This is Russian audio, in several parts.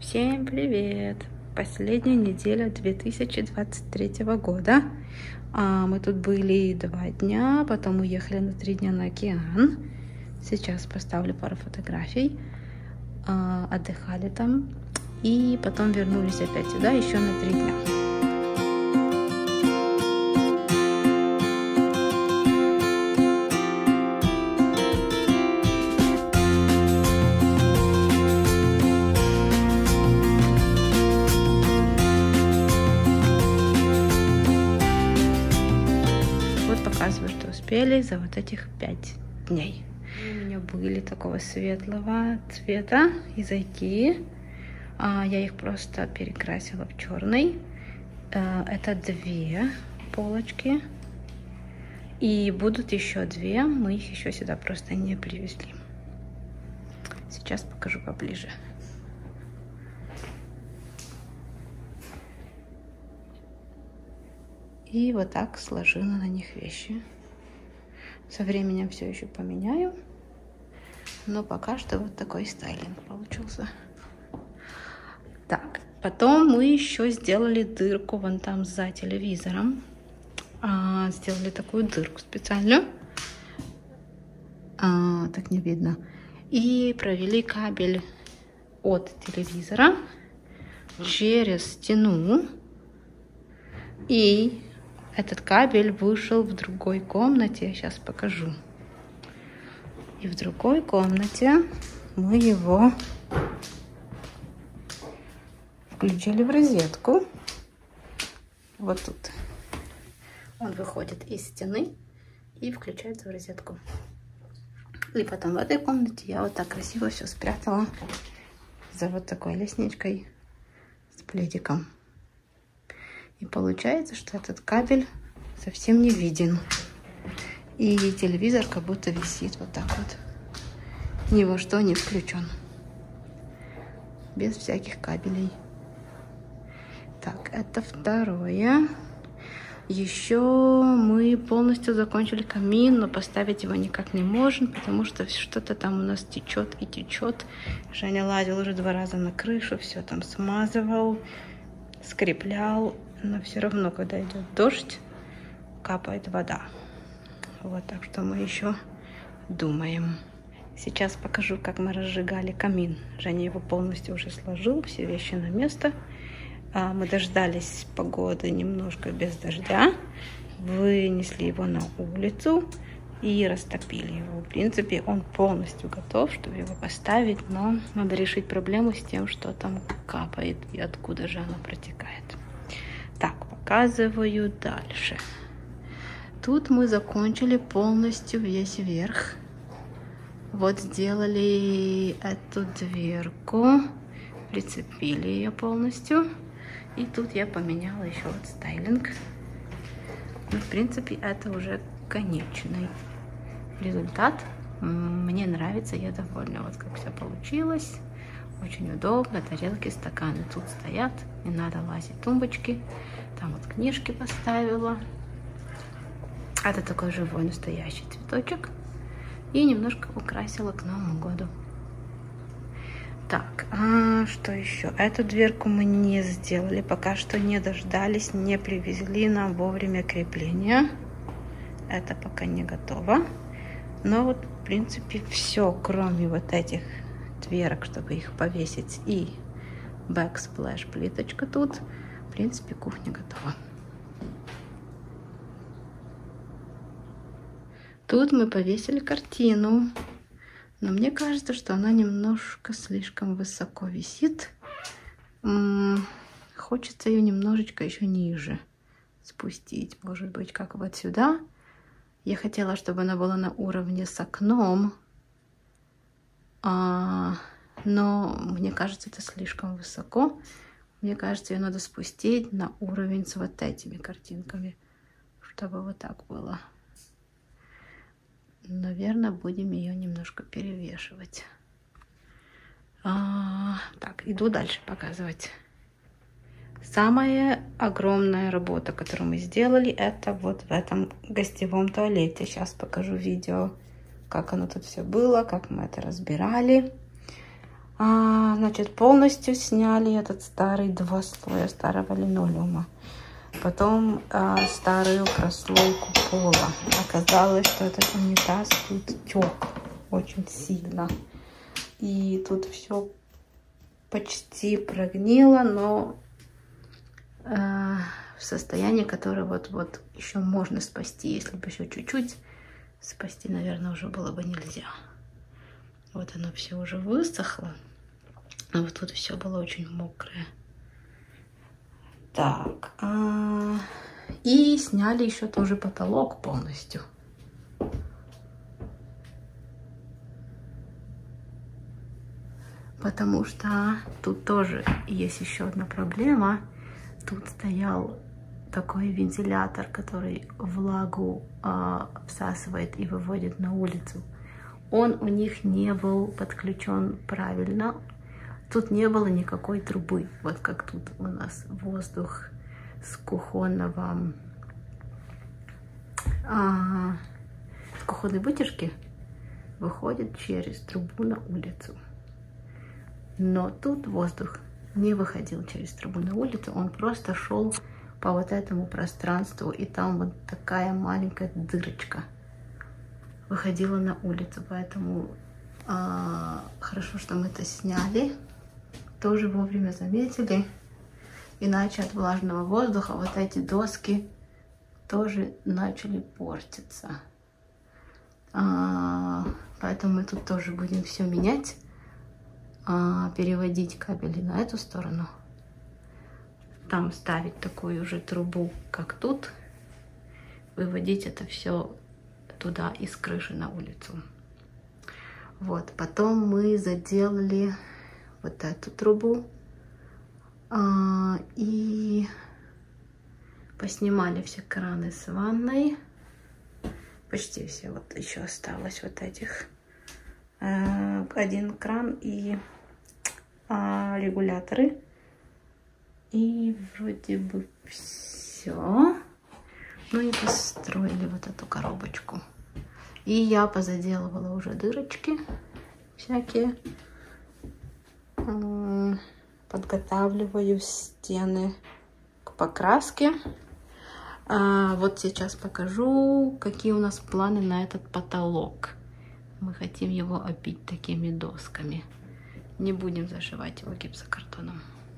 Всем привет! Последняя неделя 2023 года. Мы тут были 2 дня, потом уехали на 3 дня на океан. Сейчас поставлю пару фотографий. Отдыхали там. И потом вернулись опять сюда еще на 3 дня. Показываю, что успели за вот этих 5 дней. У меня были такого светлого цвета языки. Я их просто перекрасила в черный. Это 2 полочки. И будут еще 2. Мы их еще сюда просто не привезли. Сейчас покажу поближе. И вот так сложила на них вещи. Со временем все еще поменяю. Но пока что вот такой стайлинг получился. Так, потом мы еще сделали дырку вон там за телевизором. Сделали такую дырку специальную. Так не видно. И провели кабель от телевизора через стену. И этот кабель вышел в другой комнате. Я сейчас покажу. И в другой комнате мы его включили в розетку. Вот тут. Он выходит из стены и включается в розетку. И потом в этой комнате я вот так красиво все спрятала за вот такой лестничкой с пледиком. И получается, что этот кабель совсем не виден. И телевизор как будто висит вот так вот. Ни во что не включен. Без всяких кабелей. Так, это второе. Еще мы полностью закончили камин, но поставить его никак не можем, потому что что-то там у нас течет и течет. Женя лазил уже 2 раза на крышу, все там смазывал, скреплял. Но все равно, когда идет дождь, капает вода. Вот, так что мы еще думаем. Сейчас покажу, как мы разжигали камин. Женя его полностью уже сложил, все вещи на место. Мы дождались погоды немножко без дождя. Вынесли его на улицу и растопили его. В принципе, он полностью готов, чтобы его поставить. Но надо решить проблему с тем, что там капает и откуда же оно протекает. Так, показываю дальше. Тут мы закончили полностью весь верх. Вот сделали эту дверку, прицепили ее полностью. И тут я поменяла еще вот стайлинг. Ну, в принципе, это уже конечный результат. Мне нравится, я довольна, вот как все получилось. Очень удобно, тарелки, стаканы тут стоят, не надо лазить тумбочки. Там вот книжки поставила. Это такой живой настоящий цветочек. И немножко украсила к Новому году. Так, что еще? Эту дверку мы не сделали, пока что не дождались, не привезли нам вовремя крепления. Это пока не готово. Но вот, в принципе, все, кроме вот этих дверок, чтобы их повесить, и backsplash плиточка тут. В принципе, кухня готова. Тут мы повесили картину, но мне кажется, что она немножко слишком высоко висит. Хочется ее немножечко еще ниже спустить, может быть, как вот сюда. Я хотела, чтобы она была на уровне с окном. Но мне кажется, это слишком высоко. Мне кажется, ее надо спустить на уровень с вот этими картинками, чтобы вот так было. Наверное, будем ее немножко перевешивать. Так, иду дальше показывать. Самая огромная работа, которую мы сделали, это вот в этом гостевом туалете. Сейчас покажу видео, как оно тут все было, как мы это разбирали. Значит, полностью сняли этот старый 2 слоя старого линолеума. Потом старую прослойку пола. Оказалось, что этот унитаз тут тек очень сильно. И тут все почти прогнило, но в состоянии, которое вот еще можно спасти. Если бы еще чуть-чуть спасти, наверное, уже было бы нельзя. Вот оно все уже высохло. А вот тут все было очень мокрое. Так. И сняли еще тоже потолок полностью. Потому что тут тоже есть еще одна проблема. Тут стоял такой вентилятор, который влагу всасывает и выводит на улицу. Он у них не был подключен правильно. Тут не было никакой трубы. Вот как тут у нас воздух с кухонной вытяжки выходит через трубу на улицу. Но тут воздух не выходил через трубу на улицу. Он просто шел по вот этому пространству. И там вот такая маленькая дырочка выходила на улицу. Поэтому хорошо, что мы это сняли. Тоже вовремя заметили. Иначе от влажного воздуха вот эти доски тоже начали портиться. Поэтому мы тут тоже будем все менять. Переводить кабели на эту сторону. Там ставить такую же трубу, как тут. Выводить это все туда из крыши на улицу. Вот. Потом мы заделали вот эту трубу. И поснимали все краны с ванной. Почти все. Вот еще осталось вот этих. Один кран и регуляторы. И вроде бы все. Ну и построили вот эту коробочку. И я позаделывала уже дырочки всякие. Подготавливаю стены к покраске. Вот сейчас покажу, какие у нас планы на этот потолок. Мы хотим его обить такими досками. Не будем зашивать его гипсокартоном.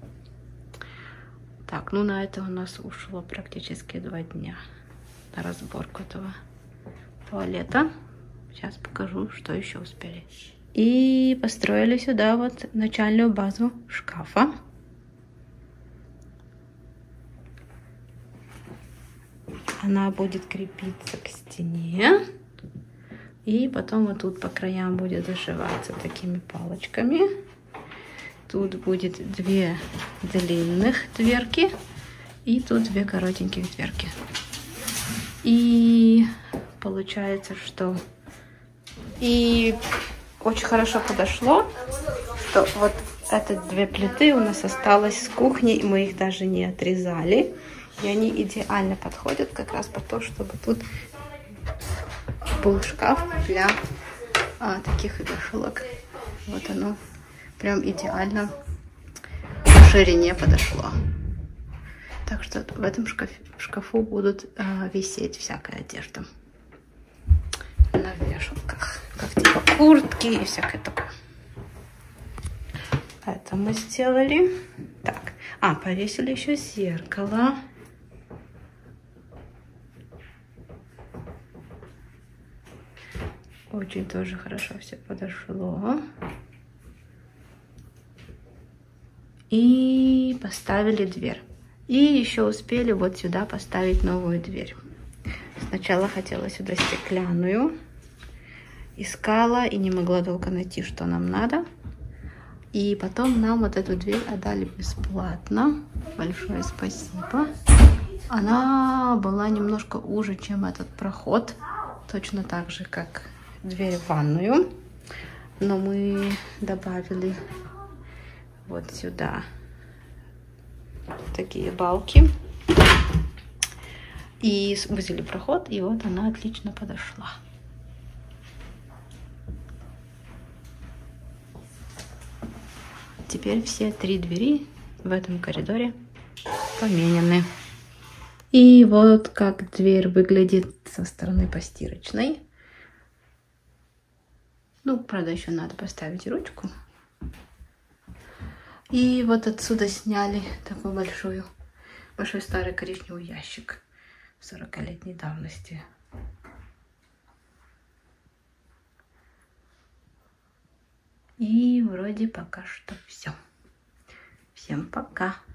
Так, ну на это у нас ушло практически 2 дня. На разборку этого туалета. Сейчас покажу, что еще успели. И построили сюда вот начальную базу шкафа. Она будет крепиться к стене. И потом вот тут по краям будет зашиваться такими палочками. Тут будет 2 длинных дверки. И тут 2 коротеньких дверки. И получается, что... И очень хорошо подошло, что вот эти 2 плиты у нас осталось с кухни. И мы их даже не отрезали. И они идеально подходят как раз по то, чтобы тут был шкаф для таких вешалок. Вот оно прям идеально по ширине подошло. Так что в этом шкафу будут висеть всякая одежда на вешалках, как типа куртки и всякое такое. Это мы сделали. Так, повесили еще зеркало. Очень тоже хорошо все подошло. И поставили дверь. И еще успели вот сюда поставить новую дверь. Сначала хотела сюда стеклянную. Искала и не могла долго найти, что нам надо. И потом нам вот эту дверь отдали бесплатно. Большое спасибо. Она была немножко уже, чем этот проход. Точно так же, как дверь в ванную. Но мы добавили вот сюда такие балки. И сузили проход. И вот она отлично подошла. Теперь все 3 двери в этом коридоре поменены. И вот как дверь выглядит со стороны постирочной. Ну, правда, еще надо поставить ручку. И вот отсюда сняли такой большой старый коричневый ящик 40-летней давности. И вроде пока что все. Всем пока.